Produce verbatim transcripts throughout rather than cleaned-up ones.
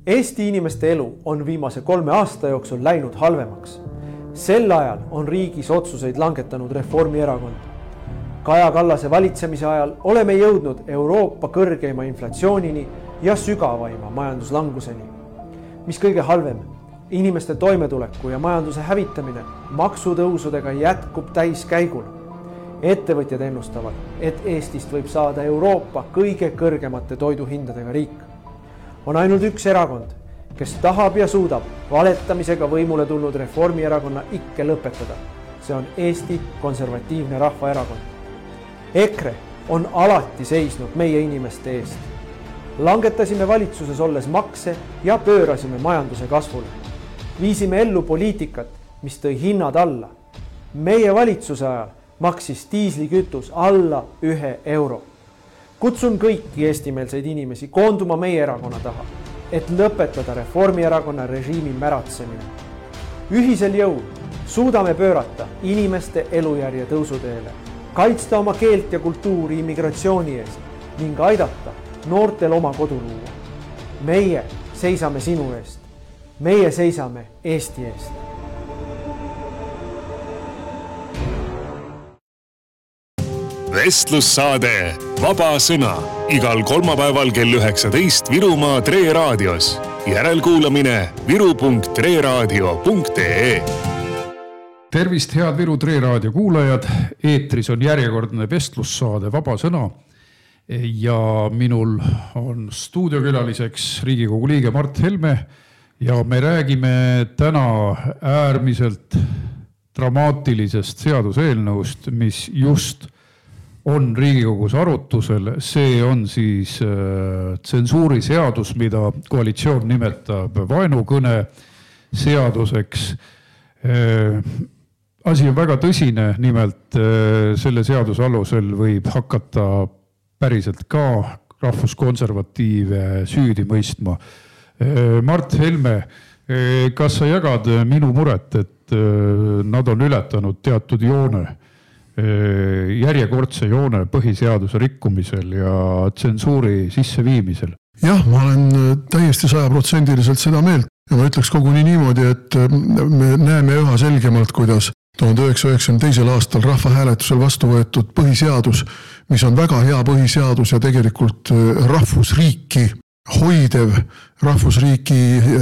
Eesti inimeste elu on viimase kolme aasta jooksul läinud halvemaks. Sel ajal on riigis otsuseid langetanud Reformierakond. Kaja Kallase valitsemise ajal oleme jõudnud Euroopa kõrgeima inflatsioonini ja sügavaima majanduslanguseni. Mis kõige halvem, inimeste toimetuleku ja majanduse hävitamine maksutõusudega jätkub täiskäigul. Ettevõtjad ennustavad, et Eestist võib saada Euroopa kõige kõrgemate toiduhindadega riik. On ainult üks erakond, kes tahab ja suudab valetamisega võimule tulnud Reformierakonna ikke lõpetada. See on Eesti Konservatiivne Rahvaerakond. EKRE on alati seisnud meie inimeste eest. Langetasime valitsuses olles makse ja pöörasime majanduse kasvule. Viisime ellu poliitikat, mis tõi hinnad alla. Meie valitsuse ajal maksis diislikütus alla ühe euro. Kutsun kõiki eestimeelseid inimesi koonduma meie erakonna taha, et lõpetada Reformierakonna režiimi märatsemine. Ühisel jõul suudame pöörata inimeste elujärje tõusuteele, kaitsta oma keelt ja kultuuri immigratsiooni eest ning aidata noortel oma kodu luua. Meie seisame sinu eest. Meie seisame Eesti eest. Vestlussaade Vaba sõna igal kolmapäeval kell üheksateist Virumaa Tre Raadios. Järelkuulamine viru punkt tre raadio punkt ee. Tervist, head Viru Tre Raadio kuulajad. Eetris on järjekordne vestlussaade Vaba sõna ja minul on stuudiokülaliseks Riigikogu liige Mart Helme ja me räägime täna äärmiselt dramaatilisest seaduseelnõust, mis just on Riigikogus arutusel. See on siis äh, tsensuuriseadus, mida koalitsioon nimetab vaenukõne seaduseks. Äh, asi on väga tõsine, nimelt äh, selle seaduse alusel võib hakata päriselt ka rahvuskonservatiive süüdi mõistma. Äh, Mart Helme, äh, kas sa jagad minu muret, et äh, nad on ületanud teatud joone, järjekordse joone põhiseaduse rikkumisel ja tsensuuri sisseviimisel? Jah, ma olen täiesti sajaprotsendiliselt seda meelt ja ma ütleks koguni niimoodi, et me näeme üha selgemalt, kuidas tuhande üheksasaja üheksakümne teisel aastal rahvahääletusel vastu võetud põhiseadus, mis on väga hea põhiseadus ja tegelikult rahvusriiki hoidev, rahvusriiki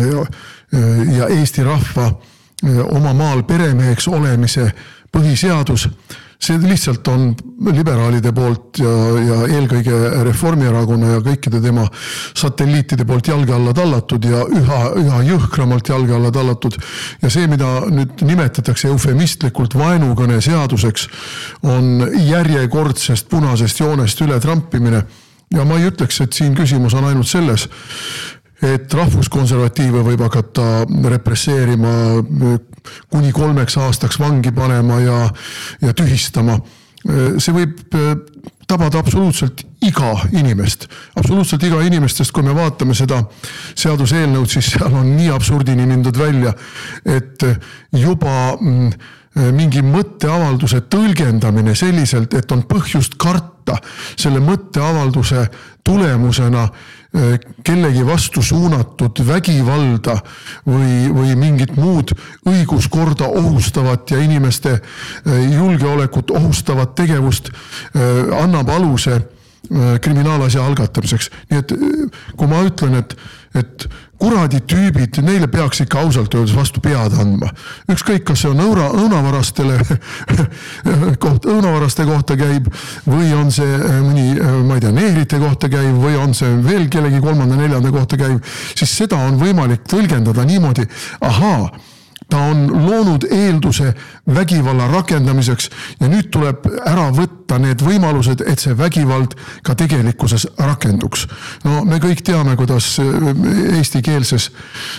ja Eesti rahva oma maal peremeheks olemise põhiseadus, see lihtsalt on liberaalide poolt ja, ja eelkõige Reformierakonna ja kõikide tema satelliitide poolt jalge alla tallatud ja üha, üha jõhkramalt jalge alla tallatud. Ja see, mida nüüd nimetatakse eufemistlikult vaenukõne seaduseks, on järjekordsest punasest joonest üle trampimine. Ja ma ei ütleks, et siin küsimus on ainult selles, et rahvuskonservatiive võib hakata represseerima, kuni kolmeks aastaks vangi panema ja, ja tühistama. See võib tabada absoluutselt iga inimest. Absoluutselt iga inimestest, kui me vaatame seda seaduseelnõud, siis seal on nii absurdini mindud välja, et juba mingi mõtteavalduse tõlgendamine selliselt, et on põhjust karta selle mõtteavalduse tulemusena kellegi vastu suunatud vägivalda või, või mingit muud õiguskorda ohustavat ja inimeste julgeolekut ohustavat tegevust annab aluse kriminaalasja algatamiseks. Nii et kui ma ütlen, et, et kuradi tüübid, neile peaks ikka ausalt öeldes vastu pead andma. Ükskõik, kas see on õuna, õunavarastele koht, õunavaraste kohta käib või on see mõni, ma ei tea, neegrite kohta käib või on see veel kellegi kolmanda, neljanda kohta käib, siis seda on võimalik tõlgendada niimoodi, ahaa, ta on loonud eelduse vägivalla rakendamiseks ja nüüd tuleb ära võtta need võimalused, et see vägivald ka tegelikkuses rakenduks. No me kõik teame, kuidas eestikeelses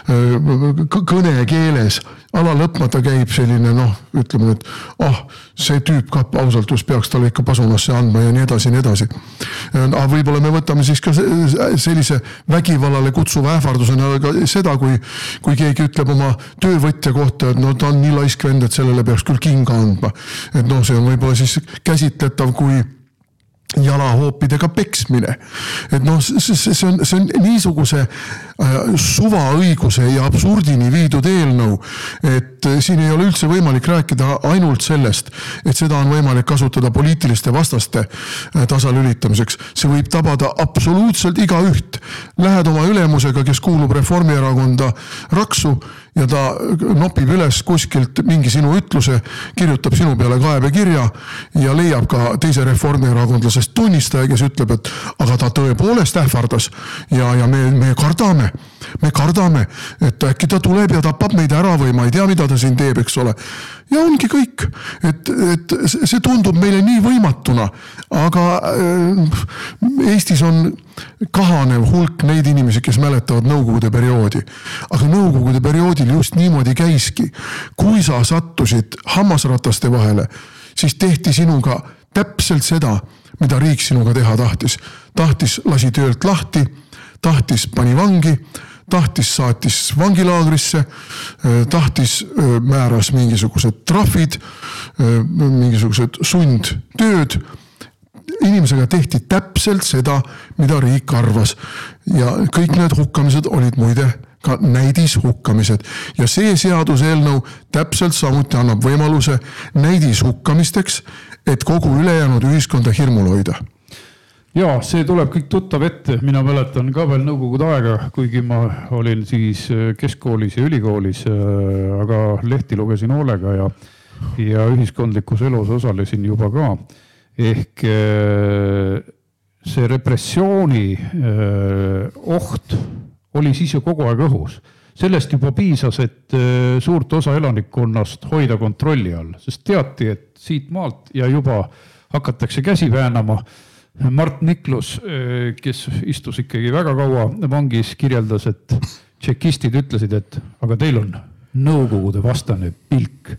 kõnekeeles ala lõpmata käib selline, noh, ütleme, et ah, see tüüp ka ausaltus peaks talle ikka pasunasse andma ja nii edasi, nii edasi. Aga võib-olla me võtame siis ka sellise vägivallale kutsuva ähvardusena seda, kui, kui keegi ütleb oma töövõtja kohta, et no ta on nii laisk vend, et sellele peaks küll kinga andma. Et noh, see on võib-olla siis käsitletav kui jalahoopidega peksmine. Et noh, see on, see on niisuguse suvaõiguse ja absurdini viidud eelnõu, et siin ei ole üldse võimalik rääkida ainult sellest, et seda on võimalik kasutada poliitiliste vastaste tasalülitamiseks. See võib tabada absoluutselt igaüht. Lähed oma ülemusega, kes kuulub Reformierakonda raksu ja ta nopib üles kuskilt mingi sinu ütluse, kirjutab sinu peale kaebekirja ja leiab ka teise reformierakondlasest tunnistaja, kes ütleb, et aga ta tõepoolest ähvardas ja, ja me, me kardame, me kardame, et äkki ta tuleb ja tapab meid ära või ma ei tea, mida ta siin teeb, eks ole. Ja ongi kõik, et, et see tundub meile nii võimatuna, aga Eestis on kahanev hulk neid inimesi, kes mäletavad Nõukogude perioodi. Aga Nõukogude perioodil just niimoodi käiski. Kui sa sattusid hammasrataste vahele, siis tehti sinuga täpselt seda, mida riik sinuga teha tahtis. Tahtis lasi töölt lahti, tahtis pani vangi, tahtis saatis vangilaagrisse, tahtis määras mingisugused trahvid, mingisugused sundtööd. Inimesega tehti täpselt seda, mida riik arvas. Ja kõik need hukkamised olid muide ka näidishukamised. Ja see seaduseelnõu täpselt samuti annab võimaluse näidishukkamisteks, et kogu ülejäänud ühiskonda hirmul hoida. Jaa, see tuleb kõik tuttav ette. Mina mäletan ka veel Nõukogude aega, kuigi ma olin siis keskkoolis ja ülikoolis, aga lehti lugesin hoolega ja, ja ühiskondlikus elus osalesin juba ka. Ehk see repressiooni oht oli siis ju kogu aeg õhus. Sellest juba piisas, et suurt osa elanikkonnast hoida kontrolli all, sest teati, et siit maalt ja juba hakatakse käsi väänama. Mart Niklus, kes istus ikkagi väga kaua vangis, kirjeldas, et tšekistid ütlesid, et aga teil on Nõukogude vastane pilk.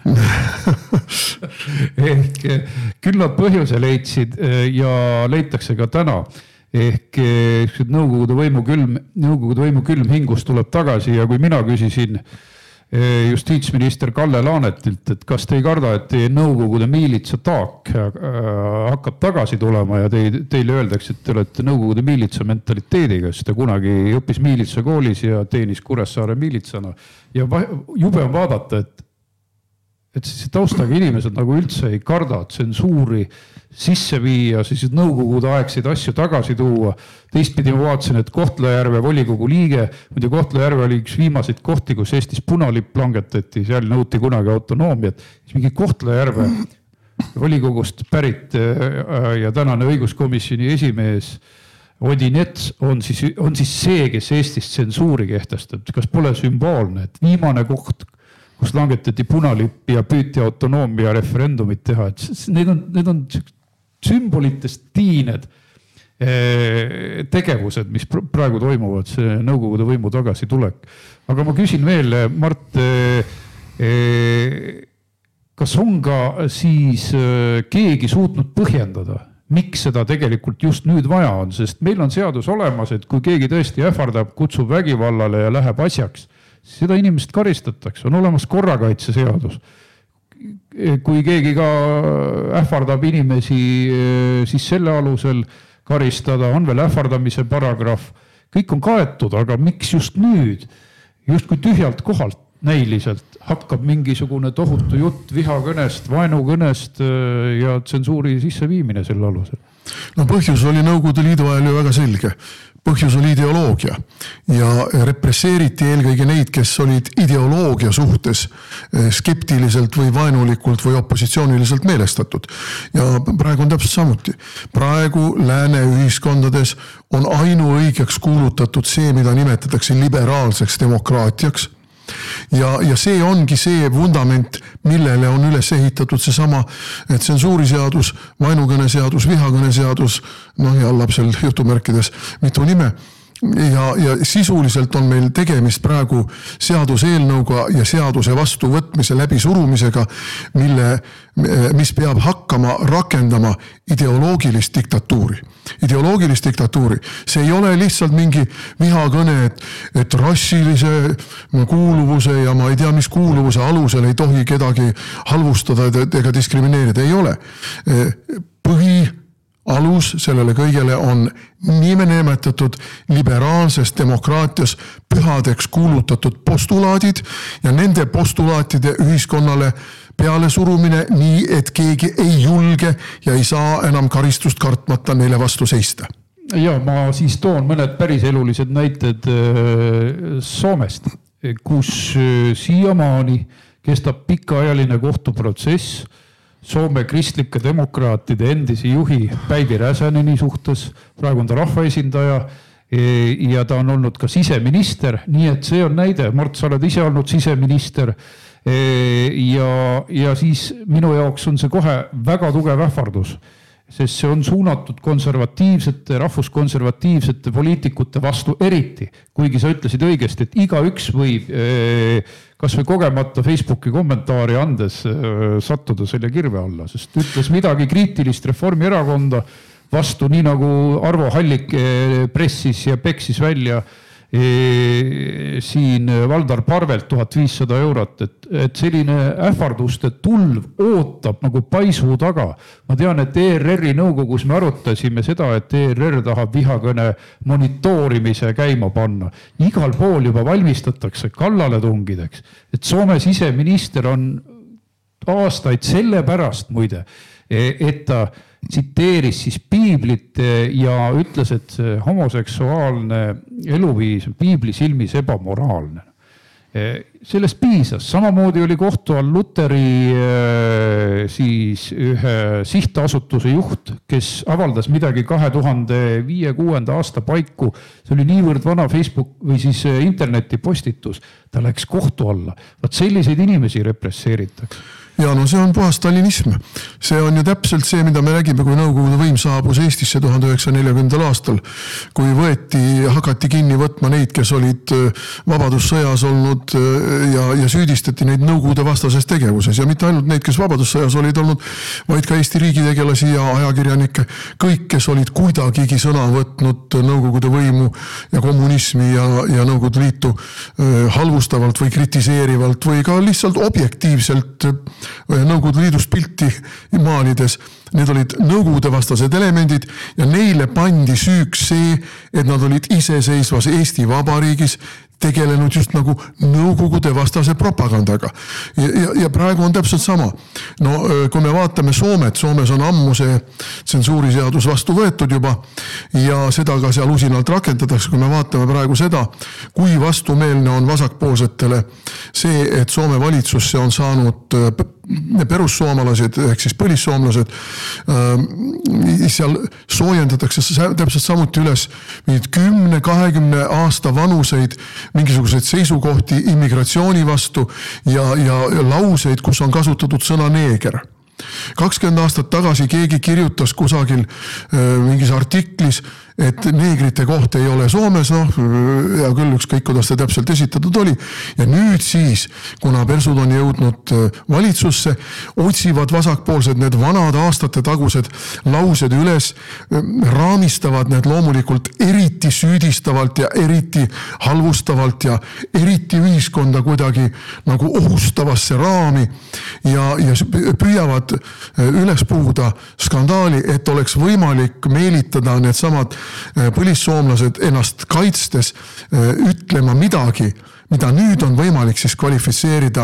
Ehk küllad põhjuse leidsid ja leitakse ka täna. Ehk Nõukogude võimu külm, Nõukogude võimu külm hingus tuleb tagasi ja kui mina küsisin justiitsminister Kalle Laanetilt, et kas te ei karda, et teie Nõukogude miilitsa taak hakkab tagasi tulema ja teil, teile öeldakse, et te olete Nõukogude miilitsa mentaliteediga, sest ta kunagi õppis miilitsa koolis ja teenis Kuressaare miilitsana. Ja jube on vaadata, et et siis taustaga inimesed nagu üldse ei karda tsensuuri sisse viia, siis Nõukogude aegseid asju tagasi tuua. Teistpidi ma vaatasin, et Kohtla-Järve volikogu liige, muide Kohtla-Järve oli üks viimaseid kohti, kus Eestis punalipp langetati, seal nõuti kunagi autonoomiat. Siis mingi Kohtla-Järve volikogust pärit ja tänane õiguskomisjoni esimees Odinets on siis, on siis see, kes Eestis tsensuuri kehtestab. Kas pole sümboolne, et viimane koht, kus langetati punalipp ja püüti autonoomia referendumit teha. Et need on, need on sümbolitest tiined tegevused, mis praegu toimuvad, see Nõukogude võimu tagasi tulek. Aga ma küsin veel, Mart, kas on ka siis keegi suutnud põhjendada, miks seda tegelikult just nüüd vaja on, sest meil on seadus olemas, et kui keegi tõesti ähvardab, kutsub vägivallale ja läheb asjaks, seda inimest karistatakse, on olemas korrakaitseseadus. Kui keegi ka ähvardab inimesi, siis selle alusel karistada, on veel ähvardamise paragrahv. Kõik on kaetud, aga miks just nüüd, just kui tühjalt kohalt näiliselt hakkab mingisugune tohutu jutt vihakõnest, vaenukõnest ja tsensuuri sisseviimine selle alusel? No põhjus oli Nõukogude Liidu ajal ju väga selge. Põhjus oli ideoloogia ja represseeriti eelkõige neid, kes olid ideoloogia suhtes skeptiliselt või vaenulikult või opositsiooniliselt meelestatud. Ja praegu on täpselt samuti. Praegu lääne ühiskondades on ainuõigeks kuulutatud see, mida nimetatakse liberaalseks demokraatiaks. Ja, ja see ongi see vundament, millele on üles ehitatud see sama tsensuuriseadus, vaenukõneseadus, vihakõneseadus, noh ja lapsel jutumärkides mitu nime. Ja, ja sisuliselt on meil tegemist praegu seaduseelnõuga ja seaduse vastuvõtmise läbi surumisega, mille, mis peab hakkama rakendama ideoloogilist diktatuuri. Ideoloogilist diktatuuri. See ei ole lihtsalt mingi vihakõne, et, et rassilise kuuluvuse ja ma ei tea, mis kuuluvuse alusel ei tohi kedagi halvustada ega diskrimineerida. Ei ole. Põhi alus sellele kõigele on nimetatud liberaalses demokraatias pühadeks kuulutatud postulaadid ja nende postulaatide ühiskonnale peale surumine nii, et keegi ei julge ja ei saa enam karistust kartmata neile vastu seista. Ja ma siis toon mõned päris elulised näited Soomest, kus siiamaani kestab pikaajaline kohtuprotsess Soome kristlike demokraatide endisi juhi Päivi Räsäneni suhtes, praegu on ta rahvaesindaja ja ta on olnud ka siseminister, nii et see on näide, Mart, sa oled ise olnud siseminister ja, ja siis minu jaoks on see kohe väga tugev ähvardus, sest see on suunatud konservatiivsete, rahvuskonservatiivsete poliitikute vastu eriti, kuigi sa ütlesid õigesti, et iga üks võib kas või kogemata Facebooki kommentaari andes sattuda selle kirve alla, sest ütles midagi kriitilist Reformierakonda vastu, nii nagu Arvo Hallik pressis ja peksis välja siin Valdar Parvelt tuhat viissada eurot, et, et selline ähvarduste tulv ootab nagu paisuu taga. Ma tean, et E R R-i nõukogus me arutasime seda, et E R R tahab vihakõne monitoorimise käima panna. Igal pool juba valmistatakse kallaletungideks, et Soome siseminister on aastaid selle pärast muide, et ta tsiteeris siis piiblit ja ütles, et see homoseksuaalne eluviis on piibli silmis ebamoraalne. Sellest piisas. Samamoodi oli kohtu all Luteri siis ühe sihtasutuse juht, kes avaldas midagi kahe tuhande viiekümnenda aasta paiku. See oli niivõrd vana Facebook või siis interneti postitus. Ta läks kohtu alla. Vaat selliseid inimesi represseeritakse. Ja no see on puhas stalinism. See on ju täpselt see, mida me nägime, kui Nõukogude võim saabus Eestisse tuhande üheksasaja neljakümnendal aastal, kui võeti, hakati kinni võtma neid, kes olid vabadussõjas olnud ja, ja süüdistati neid Nõukogude vastases tegevuses. Ja mitte ainult neid, kes vabadussõjas olid olnud, vaid ka Eesti riigitegelasi ja ajakirjanikke. Kõik, kes olid kuidagigi sõna võtnud Nõukogude võimu ja kommunismi ja, ja Nõukogude liitu halvustavalt või kritiseerivalt või ka lihtsalt objektiivselt Nõukogude liidust pilti maalides, need olid Nõukogude vastased elemendid ja neile pandi süüks see, et nad olid iseseisvas Eesti Vabariigis tegelenud just nagu Nõukogude vastase propagandaga. Ja, ja, ja praegu on täpselt sama. No kui me vaatame Soomet, Soomes on ammu see tsensuuriseadus vastu võetud juba ja seda ka seal usinalt rakendatakse, kui me vaatame praegu seda, kui vastumeelne on vasakpoolsetele see, et Soome valitsusse on saanud perussoomalased ehk siis põlissoomlased, seal soojendatakse täpselt samuti üles mingid kümne kahekümne aasta vanuseid mingisuguseid seisukohti immigratsiooni vastu ja, ja lauseid, kus on kasutatud sõna neeger. kakskümmend aastat tagasi keegi kirjutas kusagil mingis artiklis, et neegrite koht ei ole Soomes, noh, ja küll ükskõik, kuidas ta täpselt esitatud oli. Ja nüüd siis, kuna persud on jõudnud valitsusse, otsivad vasakpoolsed need vanad aastate tagused laused üles, raamistavad need loomulikult eriti süüdistavalt ja eriti halvustavalt ja eriti ühiskonda kuidagi nagu ohustavasse raami ja, ja püüavad üles puhuda skandaali, et oleks võimalik meelitada need samad põlissoomlased ennast kaitstes ütlema midagi, mida nüüd on võimalik siis kvalifitseerida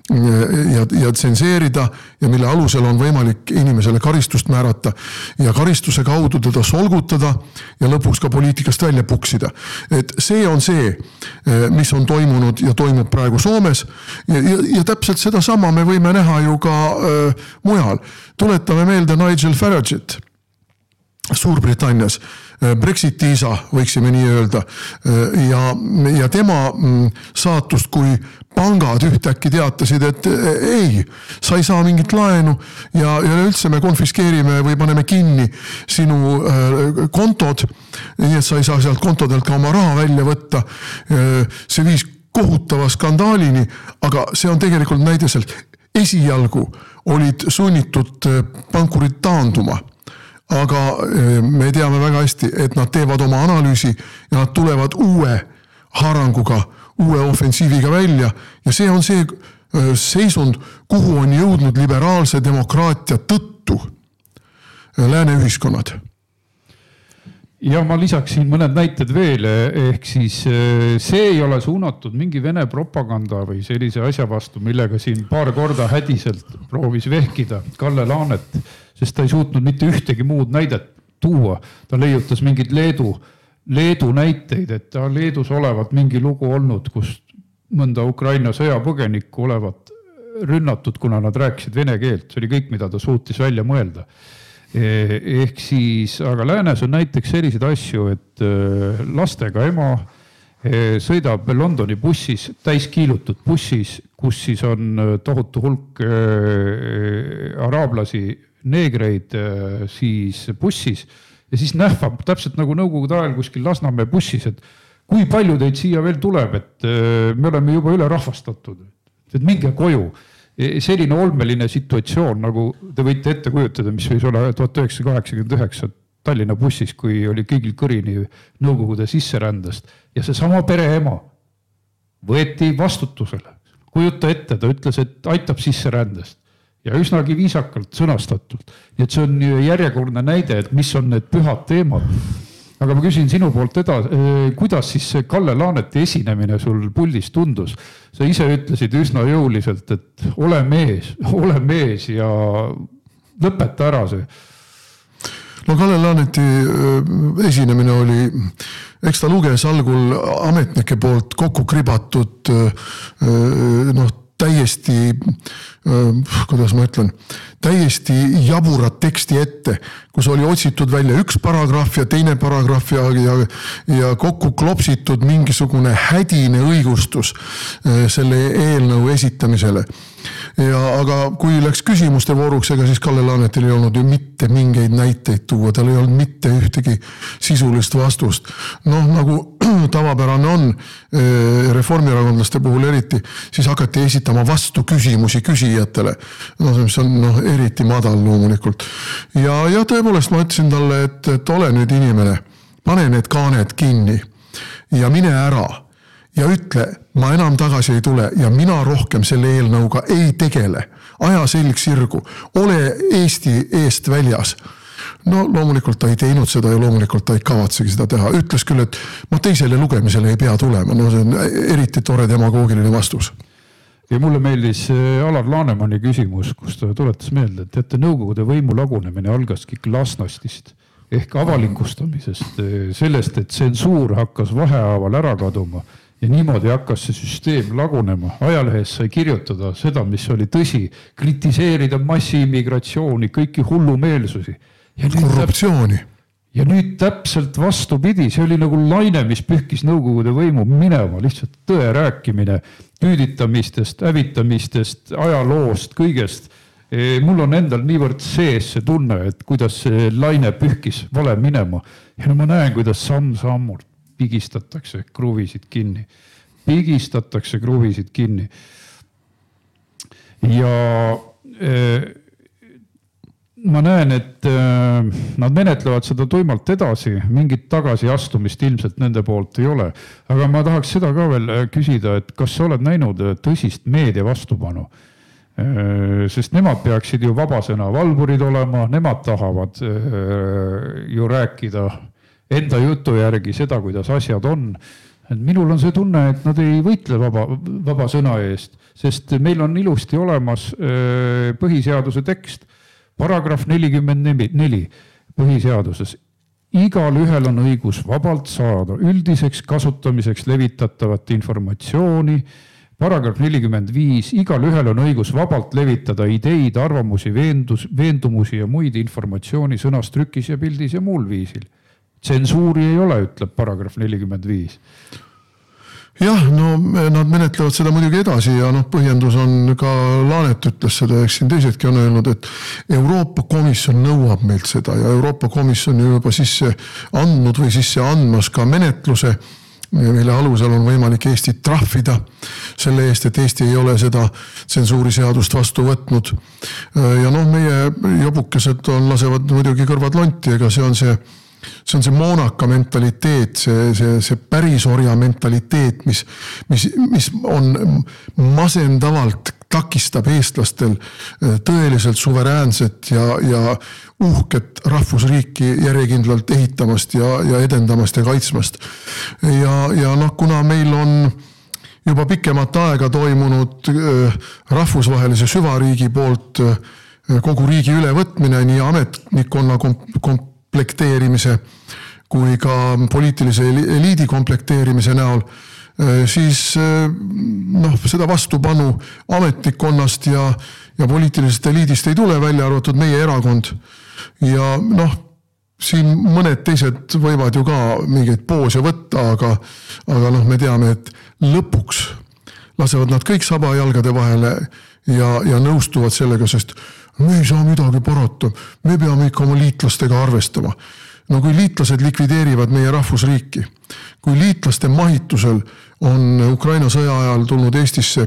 ja, ja tsenseerida ja mille alusel on võimalik inimesele karistust määrata ja karistuse kaudu teda solgutada ja lõpuks ka poliitikast välja puksida. Et see on see, mis on toimunud ja toimub praegu Soomes ja, ja, ja täpselt seda sama me võime näha ju ka äh, mujal. Tuletame meelde Nigel Farage'it Suurbritannias, Brexiti isa, võiksime nii öelda, ja, ja tema saatust, kui pangad ühtäkki teatasid, et ei, sa ei saa mingit laenu ja, ja üldse me konfiskeerime või paneme kinni sinu kontod, nii et sa ei saa sealt kontodelt ka oma raha välja võtta. See viis kohutava skandaalini, aga see on tegelikult näideselt esialgu olid sunnitud pankurid taanduma. Aga me teame väga hästi, et nad teevad oma analüüsi ja nad tulevad uue haaranguga, uue offensiiviga välja ja see on see seisund, kuhu on jõudnud liberaalse demokraatia tõttu lääne ühiskonnad. Ja ma lisaksin mõned näited veel, ehk siis see ei ole suunatud mingi Vene propaganda või sellise asja vastu, millega siin paar korda hädiselt proovis vehkida Kalle Laanet, sest ta ei suutnud mitte ühtegi muud näidet tuua. Ta leiutas mingid Leedu, Leedu näiteid, et ta Leedus olevat mingi lugu olnud, kus mõnda Ukraina sõjapõgenikku olevat rünnatud, kuna nad rääkisid vene keelt. See oli kõik, mida ta suutis välja mõelda. Ehk siis, aga läänes on näiteks selliseid asju, et lastega ema sõidab Londoni bussis, täiskiilutud bussis, kus siis on tohutu hulk araablasi, neegreid siis bussis ja siis nähvab täpselt nagu Nõukogude ajal kuskil Lasnamäe bussis, et kui palju teid siia veel tuleb, et me oleme juba üle rahvastatud, et minge koju. Selline olmeline situatsioon, nagu te võite ette kujutada, mis võis olla tuhat üheksasada kaheksakümmend üheksa Tallinna bussis, kui oli kõigil kõrini Nõukogude sisserändest ja see sama pereema võeti vastutusele. Kujuta ette, ta ütles, et aitab sisserändest ja üsnagi viisakalt sõnastatult. Nii et see on järjekordne näide, et mis on need pühad teemad. Aga ma küsin sinu poolt edasi, kuidas siis see Kalle Laaneti esinemine sul puldis tundus? Sa ise ütlesid üsna jõuliselt, et ole mees, ole mees ja lõpeta ära see. No Kalle Laaneti esinemine oli, eks ta luges algul ametnike poolt kokku kribatud noh, täiesti, kuidas ma ütlen, täiesti jaburat teksti ette, kus oli otsitud välja üks paragrahv ja teine paragrahv ja, ja, ja kokku klopsitud mingisugune hädine õigustus selle eelnõu esitamisele. Ja, aga kui läks küsimuste vooruks, ega siis Kalle Laanetil ei olnud ju mitte mingeid näiteid tuua, tal ei olnud mitte ühtegi sisulist vastust. Noh, nagu tavapärane on reformierakondlaste puhul eriti, siis hakati esitama vastu küsimusi küsijatele. No, see on noh, eriti madal loomulikult. Ja, ja tõepoolest ma ütlesin talle, et, et ole nüüd inimene, pane need kaaned kinni ja mine ära. Ja ütle, ma enam tagasi ei tule ja mina rohkem selle eelnõuga ei tegele. Aja selg sirgu, ole Eesti eest väljas. No loomulikult ta ei teinud seda ja loomulikult ta ei kavatsegi seda teha. Ütles küll, et ma teisele lugemisele ei pea tulema. No see on eriti tore demagoogiline vastus. Ja mulle meeldis Alar Lanemani küsimus, kus ta tuletas meelde, et teate, Nõukogude võimu lagunemine algaski glasnostist ehk avalikustamisest, sellest, et tsensuur hakkas vahehaaval ära kaduma. Ja niimoodi hakkas see süsteem lagunema. Ajalehes sai kirjutada seda, mis oli tõsi, kritiseerida massiimmigratsiooni, kõiki hullumeelsusi. Ja korruptsiooni. Ja nüüd täpselt vastupidi, see oli nagu laine, mis pühkis Nõukogude võimu minema, lihtsalt tõe rääkimine, küüditamistest, hävitamistest, ajaloost, kõigest. Mul on endal niivõrd sees see tunne, et kuidas see laine pühkis vale minema. Ja no ma näen, kuidas samm-sammult pigistatakse kruvisid kinni. Pigistatakse kruvisid kinni. Ja äh, ma näen, et äh, nad menetlevad seda tuimalt edasi. Mingit tagasiastumist ilmselt nende poolt ei ole. Aga ma tahaks seda ka veel küsida, et kas sa oled näinud tõsist meedia vastupanu? Äh, sest nemad peaksid ju vabasõna valvurid olema, nemad tahavad äh, ju rääkida enda jutu järgi seda, kuidas asjad on. Minul on see tunne, et nad ei võitle vaba, vaba sõna eest, sest meil on ilusti olemas põhiseaduse tekst, paragrahv nelikümmend neli põhiseaduses. Igal ühel on õigus vabalt saada üldiseks kasutamiseks levitatavat informatsiooni. Paragrahv nelikümmend viis. Igal ühel on õigus vabalt levitada ideid, arvamusi, veendus, veendumusi ja muid informatsiooni sõnas, trükis ja pildis ja muul viisil. Tsensuuri ei ole, ütleb paragrahv nelikümmend viis. Jah, no nad menetlevad seda muidugi edasi ja noh, põhjendus on ka Laanet ütles seda, eks siin teisedki on öelnud, et Euroopa Komisjon nõuab meilt seda ja Euroopa Komisjon juba sisse andnud või sisse andmas ka menetluse, mille alusel on võimalik Eestit trahvida selle eest, et Eesti ei ole seda tsensuuriseadust vastu võtnud. Ja noh, meie jobukesed on, lasevad muidugi kõrvad lonti, ega see on see See on see moonaka mentaliteet, see, see, see pärisorja mentaliteet, mis, mis, mis on masendavalt takistab eestlastel tõeliselt suveräänset ja, ja uhket rahvusriiki järjekindlalt ehitamast ja, ja edendamast ja kaitsmast. Ja, ja noh, kuna meil on juba pikemat aega toimunud rahvusvahelise süvariigi poolt kogu riigi ülevõtmine nii ametnikkonna komplekteerimise kui ka poliitilise eliidi komplekteerimise näol, siis noh, seda vastupanu ametnikkonnast ja, ja poliitilisest eliidist ei tule, välja arvatud meie erakond. Ja noh, siin mõned teised võivad ju ka mingeid poose võtta, aga, aga noh, me teame, et lõpuks lasevad nad kõik sabajalgade vahele ja, ja nõustuvad sellega, sest me ei saa midagi parata, me peame ikka oma liitlastega arvestama. No kui liitlased likvideerivad meie rahvusriiki, kui liitlaste mahitusel on Ukraina sõja ajal tulnud Eestisse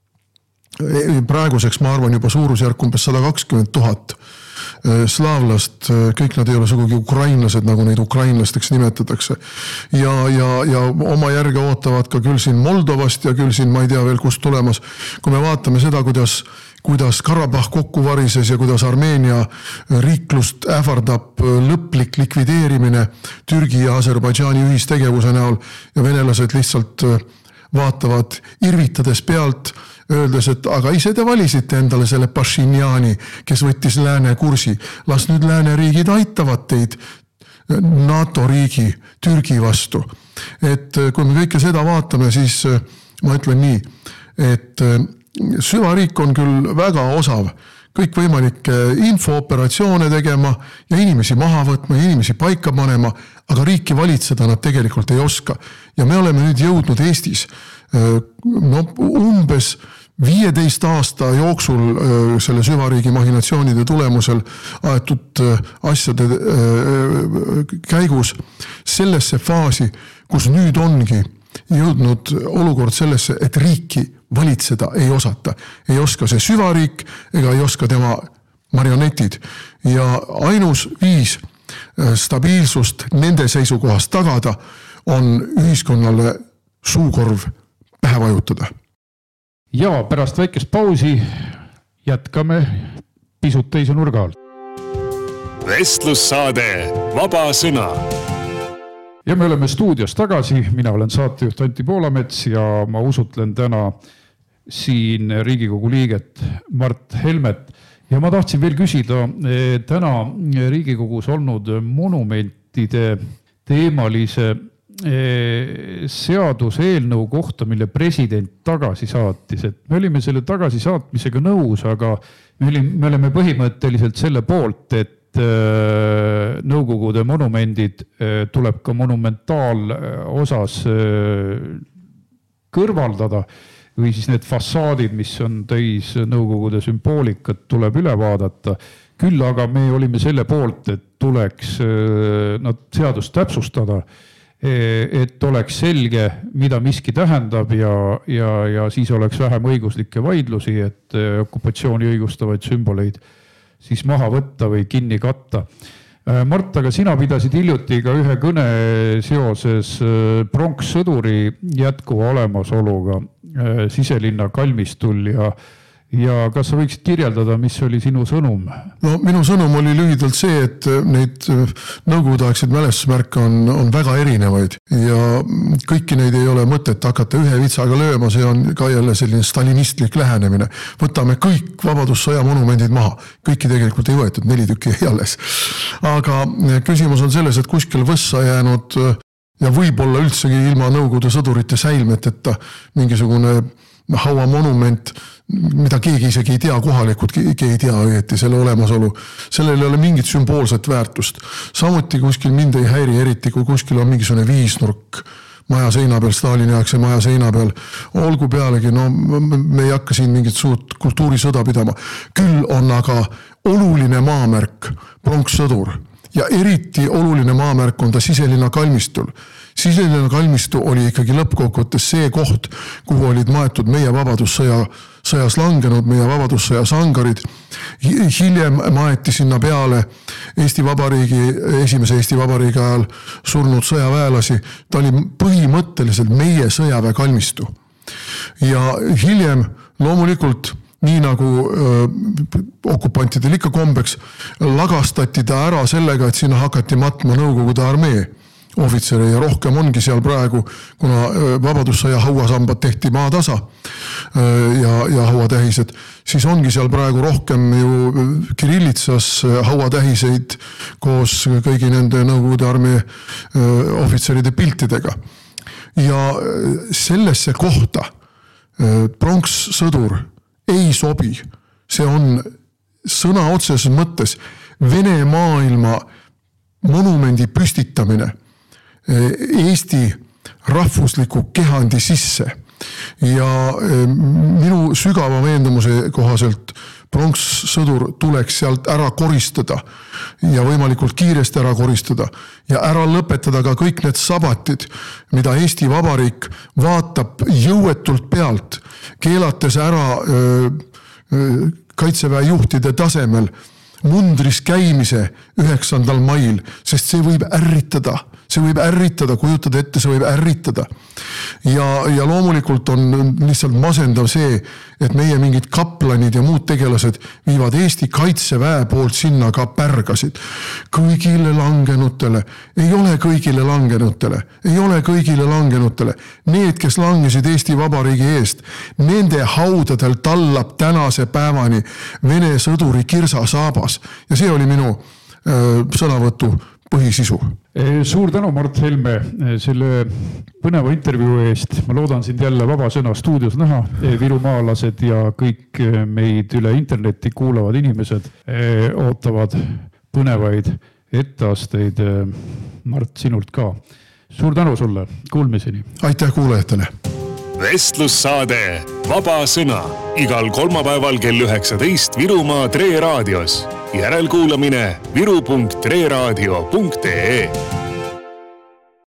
praeguseks, ma arvan, juba suurusjärk umbes sada kakskümmend tuhat slaavlast, kõik nad ei ole sugugi ukrainlased, nagu neid ukrainlasteks nimetatakse. Ja, ja, ja oma järge ootavad ka küll siin Moldovast ja küll siin, ma ei tea veel kust tulemas. Kui me vaatame seda, kuidas kuidas Karabah kokku varises ja kuidas Armeenia riiklust ähvardab lõplik likvideerimine Türgi ja Aserbaidžaani ühistegevuse näol ja venelased lihtsalt vaatavad irvitades pealt, öeldes, et aga ise te valisite endale selle Pashinjani, kes võttis lääne kursi. Las nüüd lääne riigid aitavad teid NATO riigi Türgi vastu. Et kui me kõike seda vaatame, siis ma ütlen nii, et süvariik on küll väga osav kõik võimalikke infooperatsioone tegema ja inimesi maha võtma ja inimesi paika panema, aga riiki valitseda nad tegelikult ei oska. Ja me oleme nüüd jõudnud Eestis no, umbes viieteist aasta jooksul selle süvariigi mahinatsioonide tulemusel aetud asjade käigus sellesse faasi, kus nüüd ongi jõudnud olukord sellesse, et riiki valitseda ei osata. Ei oska see süvariik ega ei oska tema marionetid. Ja ainus viis stabiilsust nende seisukohast tagada on ühiskonnale suukorv pähe vajutada. Ja pärast väikest pausi jätkame pisut teise nurga alt. Vestlussaade Vaba sõna. Ja me oleme stuudios tagasi, mina olen saatejuht Antti Poolamets ja ma usutlen täna siin Riigikogu liiget Mart Helmet. Ja ma tahtsin veel küsida täna Riigikogus olnud monumentide teemalise seaduseelnõu kohta, mille president tagasi saatis. Et me olime selle tagasi saatmisega nõus, aga me olime, me oleme põhimõtteliselt selle poolt, et Nõukogude monumendid tuleb ka monumentaal osas kõrvaldada või siis need fassaadid, mis on täis Nõukogude sümboolikat, tuleb üle vaadata. Küll aga me olime selle poolt, et tuleks nad seadust täpsustada, et oleks selge, mida miski tähendab ja, ja, ja siis oleks vähem õiguslikke vaidlusi, et okupatsiooni õigustavaid sümboleid siis maha võtta või kinni katta. Mart, aga sina pidasid hiljuti ka ühe kõne seoses pronkssõduri jätkuva olemasoluga siselinna kalmistul ja, ja kas sa võiksid kirjeldada, mis oli sinu sõnum? No minu sõnum oli lühidalt see, et neid nõukogudeaegseid mälestusmärke on, on väga erinevaid ja kõiki neid ei ole mõtet hakata ühe vitsaga lööma, see on ka jälle selline stalinistlik lähenemine. Võtame kõik vabadussõja monumendid maha, kõiki tegelikult ei võetud, neli tükki ei alles. Aga küsimus on selles, et kuskil võssa jäänud ja võib-olla üldsegi ilma nõukogude sõdurite säilmeteta mingisugune haua monument, mida keegi isegi ei tea, kohalikud keegi ei tea õieti selle olemasolu. Sellel ei ole mingit sümboolset väärtust. Samuti kuskil mind ei häiri, eriti kui kuskil on mingisugune viisnurk maja seina peal, Stalini aegse maja seina peal. Olgu pealegi, no me ei hakka siin mingit suurt kultuurisõda pidama. Küll on aga oluline maamärk, pronkssõdur. Ja eriti oluline maamärk on ta siselinna kalmistul. Siselinna kalmistu oli ikkagi lõppkokkuvõttes see koht, kuhu olid maetud meie vabadussõja sõjas langenud, meie vabadussõja sangarid. Hiljem maeti sinna peale Eesti Vabariigi, esimese Eesti Vabariigi ajal surnud sõjaväelasi. Ta oli põhimõtteliselt meie sõjaväe kalmistu. Ja hiljem loomulikult nii nagu öö, okupantidel ikka kombeks, lagastati ta ära sellega, et sinna hakati matma Nõukogude armee ohvitsere ja rohkem ongi seal praegu, kuna vabadussõja hauasambad tehti maatasa ja, ja hauatähised, siis ongi seal praegu rohkem ju Kirillitsas hauatähiseid koos kõigi nende Nõukogude armee ohvitseride piltidega. Ja sellesse kohta pronkssõdur ei sobi. See on sõna otseses mõttes Vene maailma monumendi püstitamine Eesti rahvusliku kehandi sisse ja minu sügava veendumuse kohaselt pronkssõdur tuleks sealt ära koristada ja võimalikult kiiresti ära koristada ja ära lõpetada ka kõik need sabatid, mida Eesti Vabariik vaatab jõuetult pealt, keelates ära öö, öö, kaitseväe juhtide tasemel mundris käimise üheksandal mail, sest see võib ärritada, see võib ärritada, kujutada ette, see võib ärritada. Ja, ja loomulikult on lihtsalt masendav see, et meie mingid kaplanid ja muud tegelased viivad Eesti kaitseväe poolt sinna ka pärgasid. Kõigile langenutele, ei ole kõigile langenutele, ei ole kõigile langenutele. Need, kes langesid Eesti Vabariigi eest, nende haudadel tallab tänase päevani Vene sõduri kirsasaabas. Ja see oli minu äh, sõnavõtu põhisisu. Suur tänu, Mart Helme, selle põneva intervjuu eest. Ma loodan sind jälle Vabasõna stuudios näha. Virumaalased ja kõik meid üle interneti kuulavad inimesed ootavad põnevaid etteasteid. Mart, sinult ka. Suur tänu sulle. Kuulmiseni. Aitäh kuulajatele. Vestlussaade Vabasõna igal kolmapäeval kell üheksateist Virumaa Tre Raadios. Järelkuulamine viru punkt tre raadio punkt ee